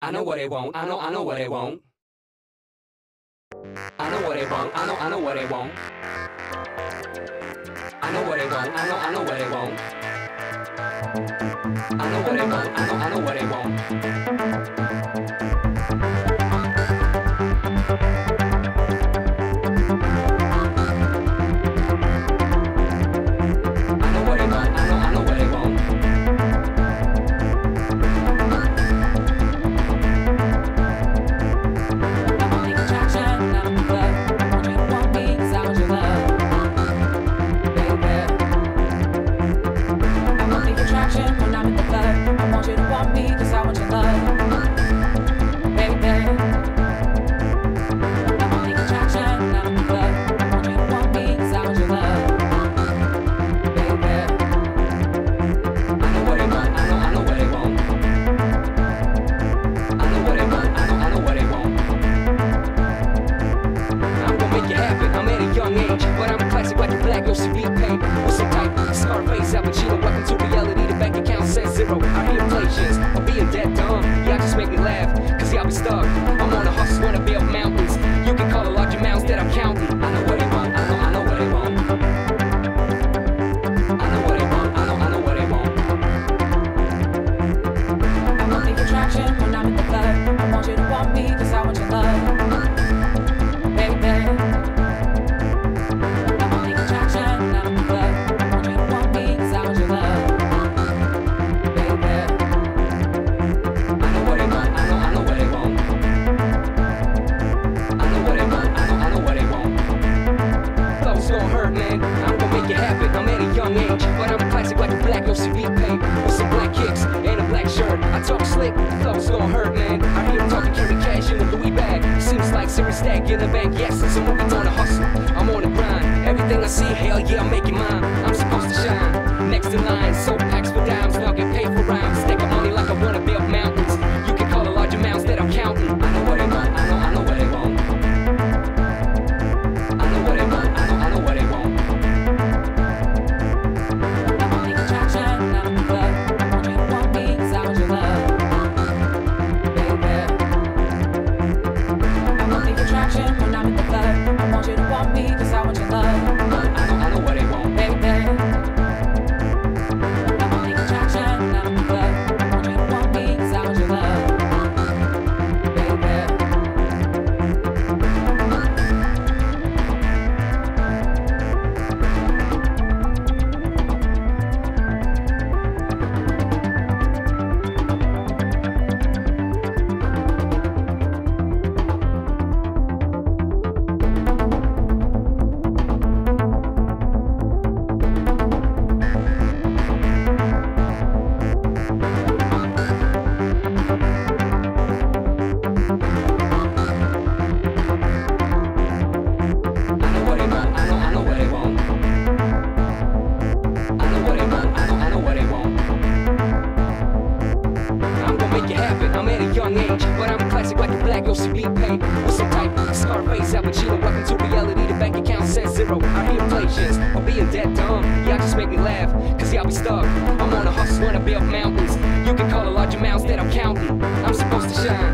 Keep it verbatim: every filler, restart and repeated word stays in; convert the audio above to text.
I know what they want. I know, I know what they want. I know what they want. I know, I know what they want. I know what they want. I know, I know what they want. I know what they want. I know, I know what they want. Stack in the bank, yes, so I'm on a hustle. I'm on the grind. Everything I see, hell yeah, I'm making mine. I'm supposed to shine. Next in line, so packs for dimes, now get paid for rhymes. Stack up money like I wanna build mountains. You can call it large amounts that I'm counting. I know what they want, I know, I know what they want. I know what they want, I know, I know what they want. I'm only attraction, not a club. I want you to want me, cause I want your love. Attraction when I'm in the club. I want you to want me cause I want your love. I know, I know what they want, baby. I'm only attraction, not in the club. I want you to want me cause I want your love, but I'm a classic like a black O C B paint. With some type of Scarface, Al Pacino, welcome to reality. The bank account says zero. I hear inflations, or being dead dumb. Y'all just make me laugh, cause y'all be stuck. I'm on a hustle, wanna build mountains. You can call it large amounts that I'm counting. I'm supposed to shine.